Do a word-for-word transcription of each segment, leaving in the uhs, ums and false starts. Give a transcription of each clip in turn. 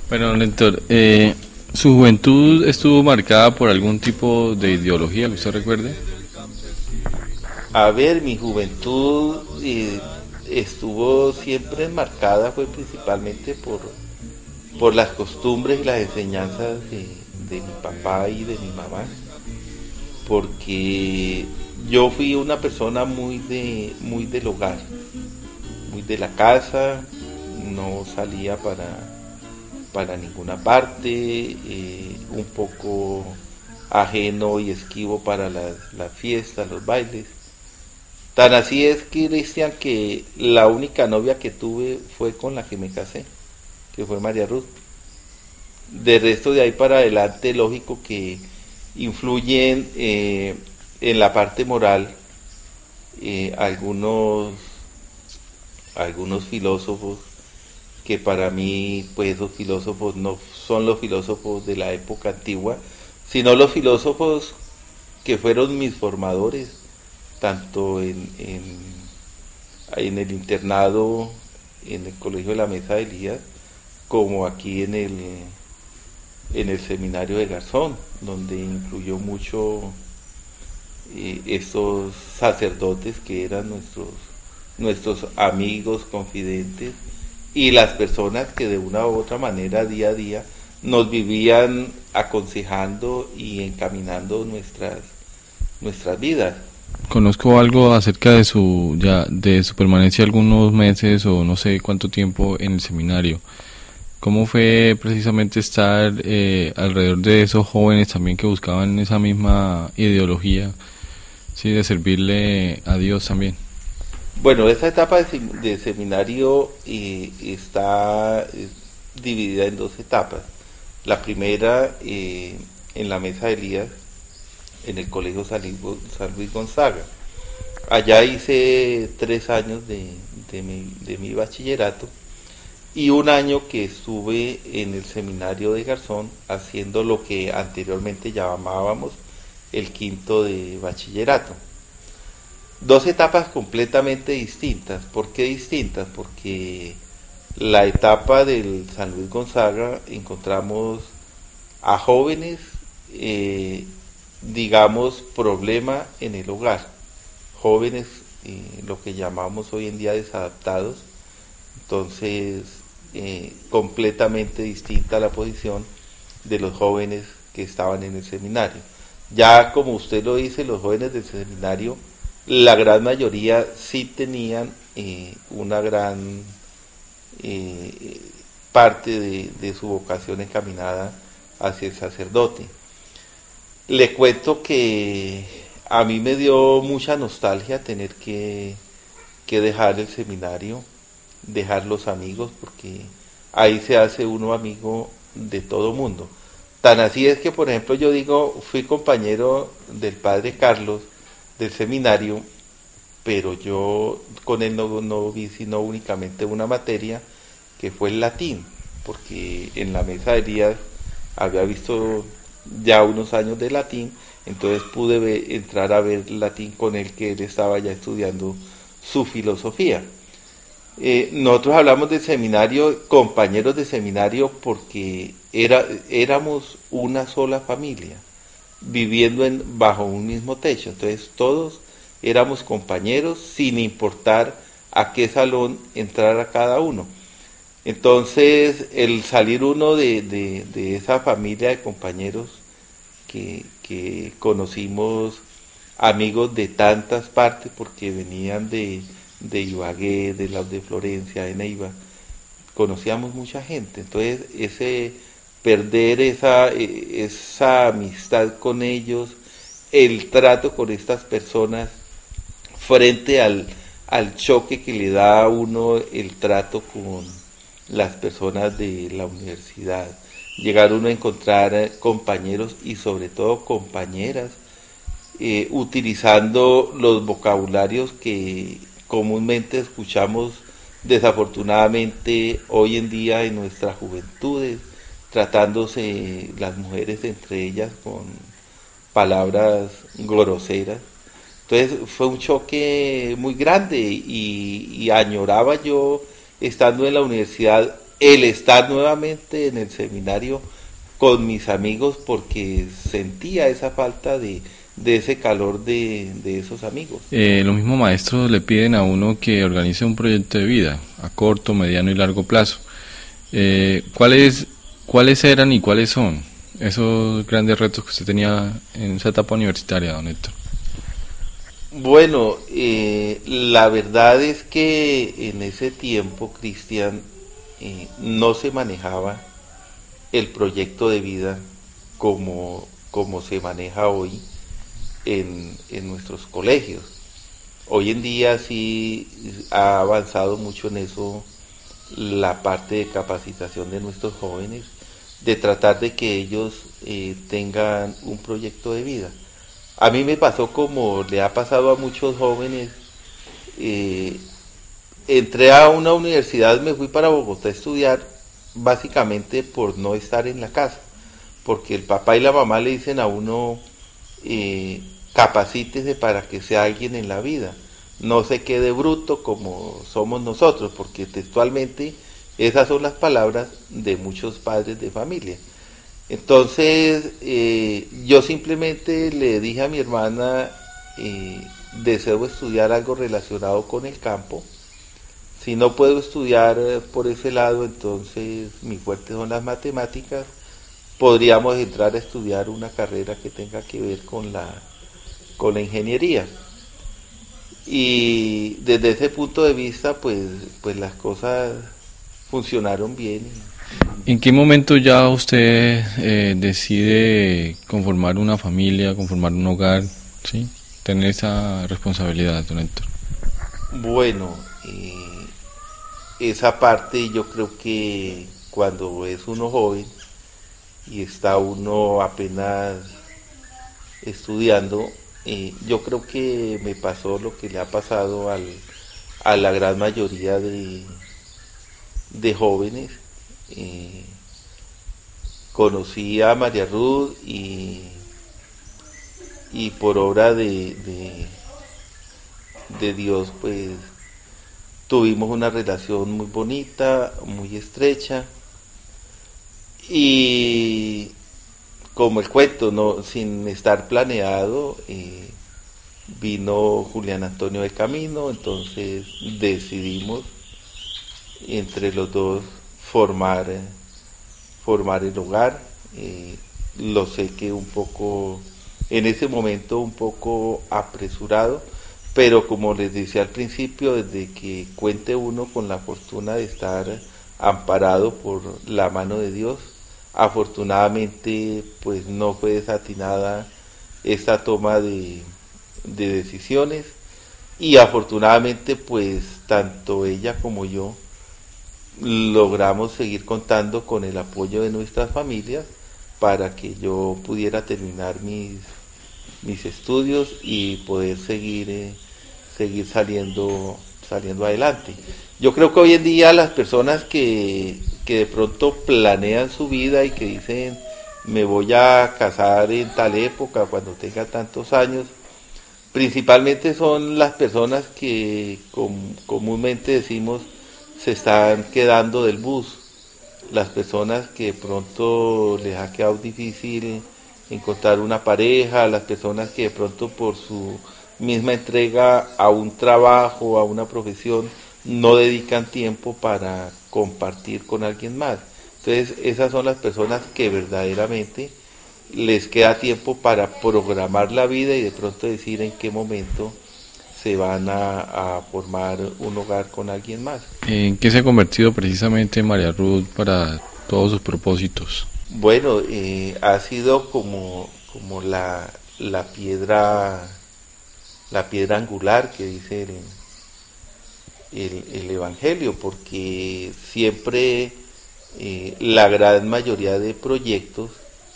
Bueno, don Héctor, eh, ¿su juventud estuvo marcada por algún tipo de ideología que usted recuerde? A ver, mi juventud eh, estuvo siempre enmarcada, fue principalmente por, por las costumbres y las enseñanzas de, de mi papá y de mi mamá, porque yo fui una persona muy de muy del hogar, muy de la casa, no salía para, para ninguna parte, eh, un poco ajeno y esquivo para las, las fiestas, los bailes. Tan así es, Cristian, que la única novia que tuve fue con la que me casé, que fue María Ruth. De resto de ahí para adelante, lógico que influyen eh, en la parte moral eh, algunos, algunos filósofos que para mí, pues esos filósofos no son los filósofos de la época antigua, sino los filósofos que fueron mis formadores, tanto en, en, en el internado, en el colegio de la Mesa de Elías, como aquí en el, en el seminario de Garzón, donde influyó mucho eh, estos sacerdotes que eran nuestros, nuestros amigos, confidentes, y las personas que de una u otra manera día a día nos vivían aconsejando y encaminando nuestras, nuestras vidas. Conozco algo acerca de su ya de su permanencia algunos meses o no sé cuánto tiempo en el seminario. ¿Cómo fue precisamente estar eh, alrededor de esos jóvenes también que buscaban esa misma ideología, sí, de servirle a Dios también? Bueno, esta etapa de, de seminario eh, está eh, dividida en dos etapas. La primera eh, en la Mesa de Elías, en el Colegio San Luis Gonzaga. Allá hice tres años de, de, mi, de mi bachillerato y un año que estuve en el seminario de Garzón haciendo lo que anteriormente llamábamos el quinto de bachillerato. Dos etapas completamente distintas. ¿Por qué distintas? Porque la etapa del San Luis Gonzaga encontramos a jóvenes, eh, digamos, problema en el hogar, jóvenes, eh, lo que llamamos hoy en día desadaptados, entonces eh, completamente distinta la posición de los jóvenes que estaban en el seminario. Ya como usted lo dice, los jóvenes del seminario, la gran mayoría sí tenían eh, una gran eh, parte de, de su vocación encaminada hacia el sacerdote. Le cuento que a mí me dio mucha nostalgia tener que, que dejar el seminario, dejar los amigos, porque ahí se hace uno amigo de todo mundo. Tan así es que, por ejemplo, yo digo, fui compañero del padre Carlos del seminario, pero yo con él no, no vi sino únicamente una materia, que fue el latín, porque en la Mesa de Elías había visto ya unos años de latín, entonces pude ver, entrar a ver latín con él, que él estaba ya estudiando su filosofía. Eh, nosotros hablamos de seminario, compañeros de seminario, porque era, éramos una sola familia, viviendo en, bajo un mismo techo, entonces todos éramos compañeros sin importar a qué salón entrara cada uno. Entonces, el salir uno de, de, de esa familia de compañeros que, que conocimos, amigos de tantas partes, porque venían de, de Ibagué, de las de Florencia, de Neiva, conocíamos mucha gente. Entonces, ese perder esa, esa amistad con ellos, el trato con estas personas, frente al, al choque que le da a uno el trato con las personas de la universidad, llegar uno a encontrar compañeros y sobre todo compañeras eh, utilizando los vocabularios que comúnmente escuchamos desafortunadamente hoy en día en nuestras juventudes, tratándose las mujeres entre ellas con palabras groseras. Entonces fue un choque muy grande y, y añoraba yo, estando en la universidad, el estar nuevamente en el seminario con mis amigos porque sentía esa falta de, de ese calor de, de esos amigos. Eh, los mismos maestros le piden a uno que organice un proyecto de vida a corto, mediano y largo plazo. Eh, ¿cuáles, ¿Cuáles eran y cuáles son esos grandes retos que usted tenía en esa etapa universitaria, don Héctor? Bueno, eh, la verdad es que en ese tiempo, Cristian, eh, no se manejaba el proyecto de vida como, como se maneja hoy en, en nuestros colegios. Hoy en día sí ha avanzado mucho en eso la parte de capacitación de nuestros jóvenes, de tratar de que ellos eh, tengan un proyecto de vida. A mí me pasó como le ha pasado a muchos jóvenes. Eh, entré a una universidad, me fui para Bogotá a estudiar básicamente por no estar en la casa, porque el papá y la mamá le dicen a uno, eh, capacítese para que sea alguien en la vida, no se quede bruto como somos nosotros, porque textualmente esas son las palabras de muchos padres de familia. Entonces eh, yo simplemente le dije a mi hermana, eh, deseo estudiar algo relacionado con el campo. Si no puedo estudiar por ese lado, entonces mi fuerte son las matemáticas. Podríamos entrar a estudiar una carrera que tenga que ver con la, con la ingeniería. Y desde ese punto de vista, pues, pues las cosas funcionaron bien. ¿En qué momento ya usted eh, decide conformar una familia, conformar un hogar, sí, tener esa responsabilidad, don Héctor? Bueno, eh, esa parte yo creo que cuando es uno joven y está uno apenas estudiando, eh, yo creo que me pasó lo que le ha pasado al, a la gran mayoría de, de jóvenes. Eh, conocí a María Ruth y, y por obra de, de, de Dios, pues tuvimos una relación muy bonita, muy estrecha, y como el cuento, no, sin estar planeado, eh, vino Julián Antonio de camino, entonces decidimos entre los dos formar, formar el hogar. Eh, lo sé que un poco, en ese momento un poco apresurado, pero como les decía al principio, desde que cuente uno con la fortuna de estar amparado por la mano de Dios, afortunadamente pues no fue desatinada esta toma de, de decisiones, y afortunadamente pues tanto ella como yo logramos seguir contando con el apoyo de nuestras familias para que yo pudiera terminar mis, mis estudios y poder seguir, eh, seguir saliendo, saliendo adelante. Yo creo que hoy en día las personas que, que de pronto planean su vida y que dicen me voy a casar en tal época, cuando tenga tantos años, principalmente son las personas que com, comúnmente decimos se están quedando del bus, las personas que de pronto les ha quedado difícil encontrar una pareja, las personas que de pronto por su misma entrega a un trabajo, a una profesión, no dedican tiempo para compartir con alguien más. Entonces esas son las personas que verdaderamente les queda tiempo para programar la vida y de pronto decir en qué momento se van a, a formar un hogar con alguien más. ¿En qué se ha convertido precisamente María Ruth para todos sus propósitos? Bueno, eh, ha sido como, como la, la piedra la piedra angular que dice el, el, el Evangelio, porque siempre eh, la gran mayoría de proyectos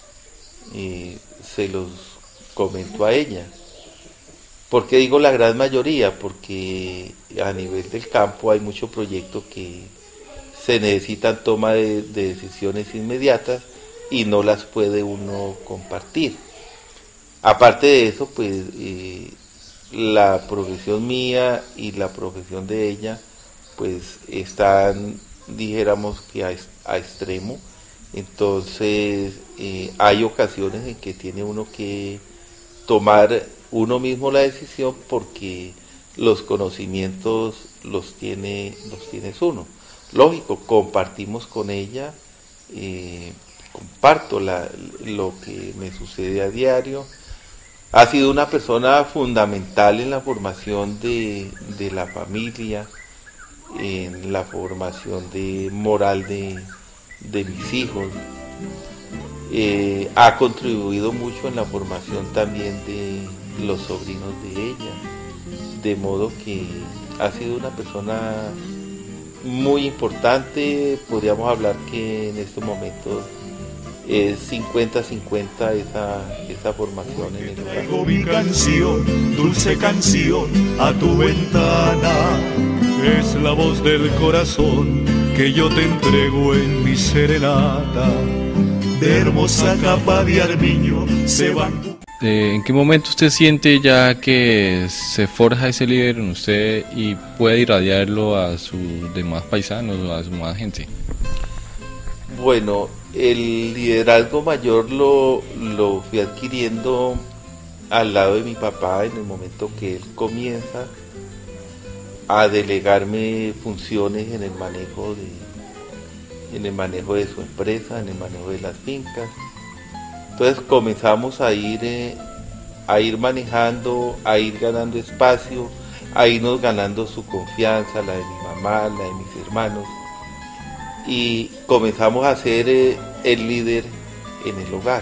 eh, se los comento a ella. ¿Por qué digo la gran mayoría? Porque a nivel del campo hay muchos proyectos que se necesitan toma de, de decisiones inmediatas y no las puede uno compartir. Aparte de eso, pues eh, la profesión mía y la profesión de ella, pues están dijéramos que a, a extremo. Entonces eh, hay ocasiones en que tiene uno que tomar uno mismo la decisión porque los conocimientos los tiene, los tienes uno. Lógico, compartimos con ella, eh, comparto la, lo que me sucede a diario. Ha sido una persona fundamental en la formación de, de la familia, en la formación de moral de, de mis hijos. Eh, ha contribuido mucho en la formación también de los sobrinos de ella, de modo que ha sido una persona muy importante. Podríamos hablar que en estos momentos es cincuenta cincuenta esa, esa formación en el hogar. Traigo mi canción, dulce canción, a tu ventana. Es la voz del corazón que yo te entrego en mi serenata. De hermosa capa de armiño se van. Eh, ¿En qué momento usted siente ya que se forja ese líder en usted y puede irradiarlo a sus demás paisanos o a su más gente? Bueno, el liderazgo mayor lo, lo fui adquiriendo al lado de mi papá en el momento que él comienza a delegarme funciones en el manejo de, en el manejo de su empresa, en el manejo de las fincas. Entonces comenzamos a ir, eh, a ir manejando, a ir ganando espacio, a irnos ganando su confianza, la de mi mamá, la de mis hermanos. Y comenzamos a ser eh, el líder en el hogar,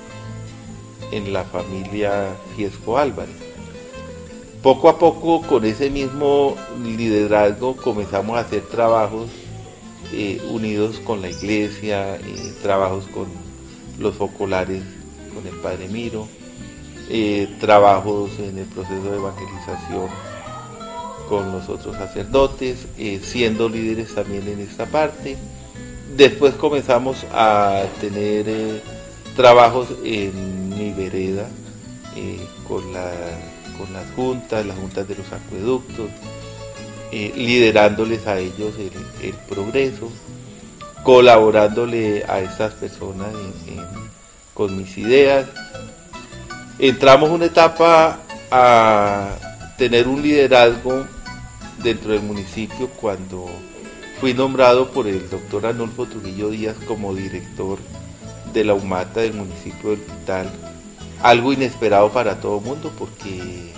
en la familia Fiesco Álvarez. Poco a poco, con ese mismo liderazgo, comenzamos a hacer trabajos eh, unidos con la iglesia, eh, trabajos con los focolares, con el Padre Miro, eh, trabajos en el proceso de evangelización con los otros sacerdotes, eh, siendo líderes también en esta parte. Después comenzamos a tener eh, trabajos en mi vereda, eh, con, la, con las juntas, las juntas de los acueductos, eh, liderándoles a ellos el, el progreso, colaborándole a estas personas en, en, con mis ideas. Entramos una etapa a tener un liderazgo dentro del municipio cuando fui nombrado por el doctor Arnulfo Trujillo Díaz como director de la UMATA del municipio del Pital. Algo inesperado para todo el mundo porque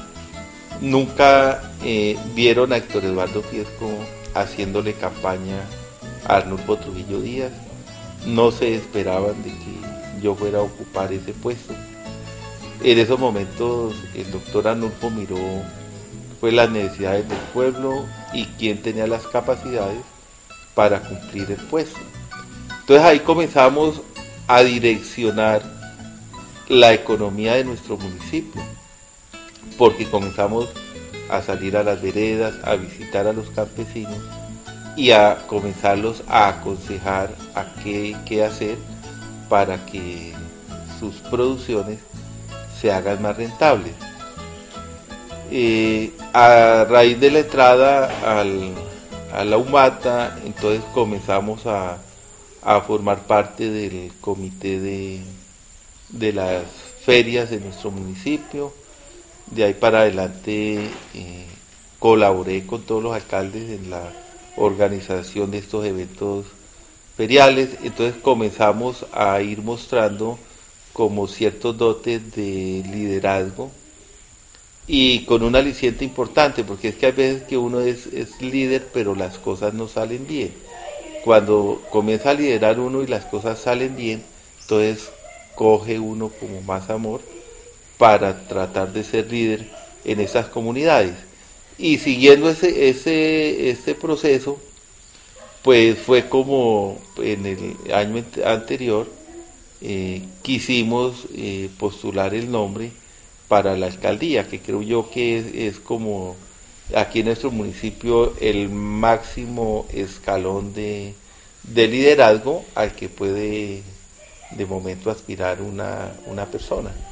nunca eh, vieron a Héctor Eduardo Fiesco haciéndole campaña a Arnulfo Trujillo Díaz. No se esperaban de que yo fuera a ocupar ese puesto. En esos momentos el doctor Arnulfo miró fue las necesidades del pueblo y quién tenía las capacidades para cumplir el puesto. Entonces ahí comenzamos a direccionar la economía de nuestro municipio, porque comenzamos a salir a las veredas, a visitar a los campesinos y a comenzarlos a aconsejar a qué, qué hacer para que sus producciones se hagan más rentables. Eh, a raíz de la entrada al, a la UMATA, entonces comenzamos a, a formar parte del comité de, de las ferias de nuestro municipio. De ahí para adelante eh, colaboré con todos los alcaldes en la organización de estos eventos feriales. Entonces comenzamos a ir mostrando como ciertos dotes de liderazgo y con un aliciente importante, porque es que hay veces que uno es, es líder pero las cosas no salen bien. Cuando comienza a liderar uno y las cosas salen bien, entonces coge uno como más amor para tratar de ser líder en esas comunidades. Y siguiendo ese, ese, ese proceso, pues fue como en el año anterior eh, quisimos eh, postular el nombre para la alcaldía, que creo yo que es, es como aquí en nuestro municipio el máximo escalón de, de liderazgo al que puede de momento aspirar una, una persona.